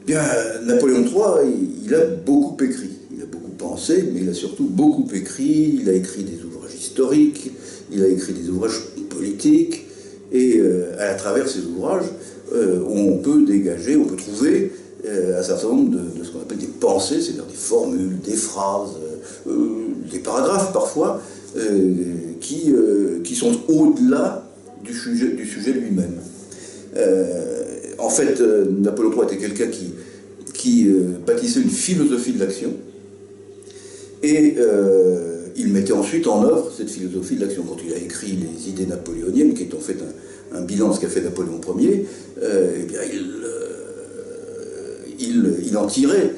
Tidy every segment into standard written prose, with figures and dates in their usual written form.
Bien, Napoléon III, il a beaucoup écrit, il a beaucoup pensé, mais il a surtout beaucoup écrit. Il a écrit des ouvrages historiques, il a écrit des ouvrages politiques, et à travers ces ouvrages, on peut dégager, on peut trouver un certain nombre de ce qu'on appelle des pensées, c'est-à-dire des formules, des phrases, des paragraphes parfois, qui sont au-delà du sujet lui-même. En fait, Napoléon III était quelqu'un qui bâtissait une philosophie de l'action, et il mettait ensuite en œuvre cette philosophie de l'action. Quand il a écrit les idées napoléoniennes, qui est en fait un bilan de ce qu'a fait Napoléon Ier, eh bien, il en tirait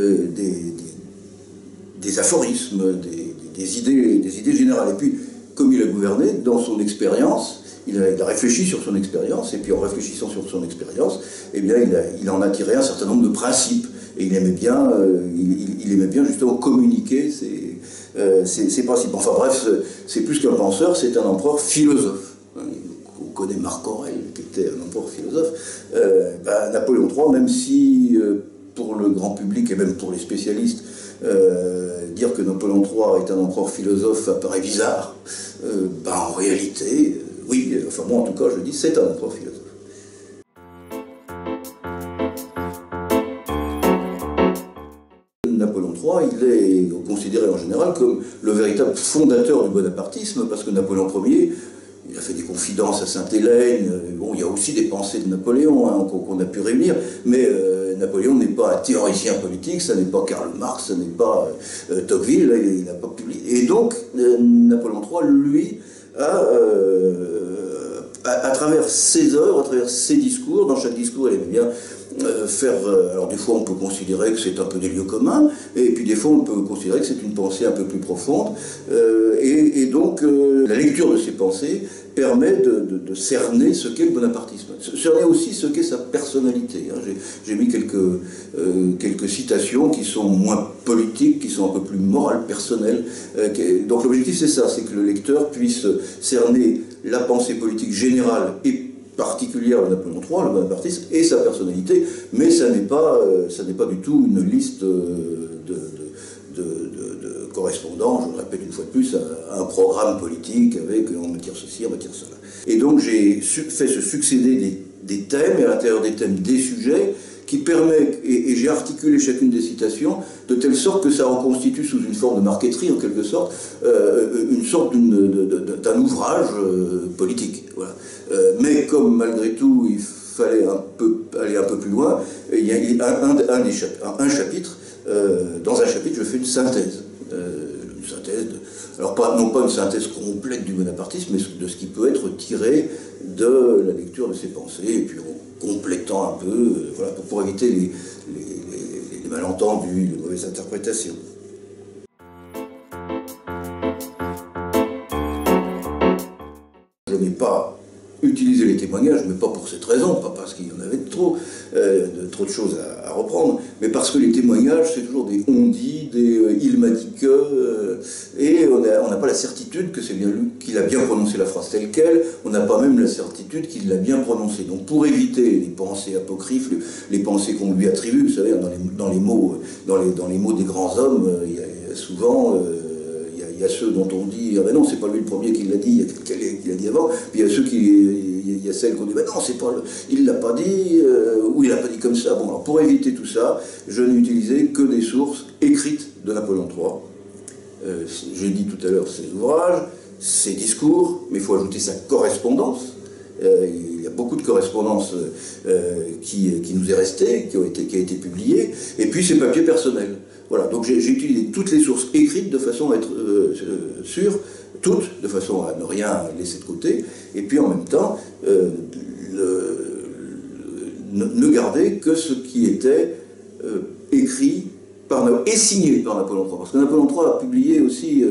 des aphorismes, des idées générales. Et puis, comme il a gouverné, dans son expérience, il a réfléchi sur son expérience, et puis en réfléchissant sur son expérience, eh bien, il en a tiré un certain nombre de principes. Et il aimait bien justement communiquer ces principes. Enfin bref, c'est plus qu'un penseur, c'est un empereur philosophe. On connaît Marc Aurèle, qui était un empereur philosophe. Napoléon III, même si pour le grand public et même pour les spécialistes, dire que Napoléon III est un empereur philosophe apparaît bizarre, en réalité, oui, enfin moi en tout cas je dis, c'est un empereur philosophe. Napoléon III, il est considéré en général comme le véritable fondateur du bonapartisme, parce que Napoléon Ier, il a fait des confidences à Sainte-Hélène. Bon, il y a aussi des pensées de Napoléon qu'on a pu réunir, mais Napoléon n'est pas un théoricien politique, ça n'est pas Karl Marx, ça n'est pas Tocqueville, là, il n'a pas publié. Et donc, Napoléon III, lui, à travers ses œuvres, à travers ses discours, dans chaque discours, il aimait bien alors des fois on peut considérer que c'est un peu des lieux communs, et puis des fois on peut considérer que c'est une pensée un peu plus profonde, et donc la lecture de ces pensées permet de cerner ce qu'est le bonapartisme, cerner aussi ce qu'est sa personnalité. J'ai mis quelques citations qui sont moins politiques, qui sont un peu plus morales, personnelles. Donc l'objectif c'est ça, c'est que le lecteur puisse cerner la pensée politique générale et particulière de Napoléon III, le bonapartisme, et sa personnalité, mais ça n'est pas du tout une liste de correspondants, je le répète une fois de plus, à un programme politique avec on me tire ceci, on me tire cela. Et donc j'ai fait se succéder des thèmes, et à l'intérieur des thèmes des sujets, qui permet, et j'ai articulé chacune des citations, de telle sorte que ça reconstitue sous une forme de marqueterie, en quelque sorte, une sorte d'un ouvrage politique. Voilà. Mais comme malgré tout, il fallait aller un peu plus loin, il y a un chapitre, dans un chapitre, je fais une synthèse. Alors non pas une synthèse complète du bonapartisme, mais de ce qui peut être tiré de la lecture de ses pensées, et puis en complétant un peu, voilà, pour éviter les malentendus, les mauvaises interprétations. Je n'ai pas utilisé les témoignages, mais pas pour cette raison, pas parce qu'il y en avait trop de choses à reprendre, mais parce que les témoignages, c'est toujours des on-dit, des il m'a dit que, et on n'a pas la certitude que c'est bien lui qu'il a bien prononcé la phrase telle quelle, on n'a pas même la certitude qu'il l'a bien prononcée. Donc pour éviter les pensées apocryphes, les pensées qu'on lui attribue, vous savez, dans les mots des grands hommes, il y a souvent... il y a ceux dont on dit, ah ben non, c'est pas lui le premier qui l'a dit, il y a quelqu'un qui l'a dit avant, puis il y a celles qu'on dit, ben non, c'est pas il l'a pas dit, ou il l'a pas dit comme ça. Bon, alors pour éviter tout ça, je n'ai utilisé que des sources écrites de Napoléon III. J'ai dit tout à l'heure ses ouvrages, ses discours, mais il faut ajouter sa correspondance. Il y a beaucoup de correspondances qui nous est restée, qui a été publiée, et puis ses papiers personnels. Voilà, donc j'ai utilisé toutes les sources écrites de façon à être sûr, toutes, de façon à ne rien laisser de côté, et puis en même temps, ne garder que ce qui était écrit et signé par Napoléon III. Parce que Napoléon III a publié aussi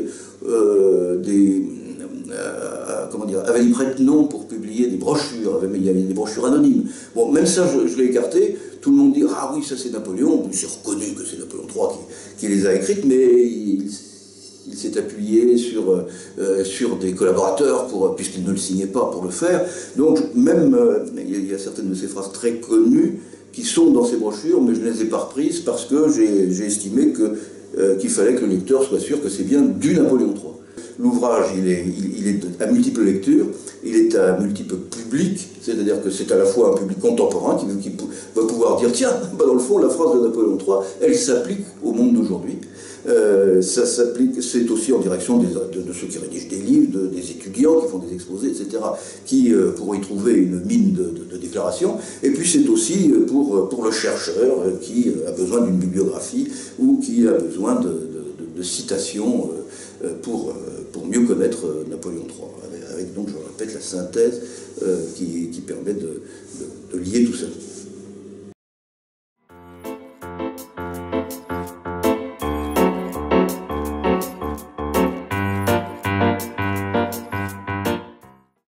avait une prête-nom pour publier des brochures, il y avait des brochures anonymes. Bon, même ça, je l'ai écarté. Tout le monde dit « Ah oui, ça c'est Napoléon ». C'est reconnu que c'est Napoléon III qui les a écrites, mais il s'est appuyé sur des collaborateurs, puisqu'il ne le signait pas pour le faire. Donc, même, il y a certaines de ces phrases très connues qui sont dans ces brochures, mais je ne les ai pas reprises parce que j'ai estimé qu'il fallait que le lecteur soit sûr que c'est bien du Napoléon III. L'ouvrage, il est à multiples lectures, il est à multiples publics, c'est-à-dire que c'est à la fois un public contemporain qui va pouvoir dire « Tiens, bah dans le fond, la phrase de Napoléon III, elle s'applique au monde d'aujourd'hui ». Ça s'applique, c'est aussi en direction de ceux qui rédigent des livres, des étudiants qui font des exposés, etc., qui pourront y trouver une mine de déclarations. Et puis c'est aussi pour le chercheur qui a besoin d'une bibliographie ou qui a besoin de citations pour mieux connaître Napoléon III, avec donc, je le répète, la synthèse qui permet de lier tout ça.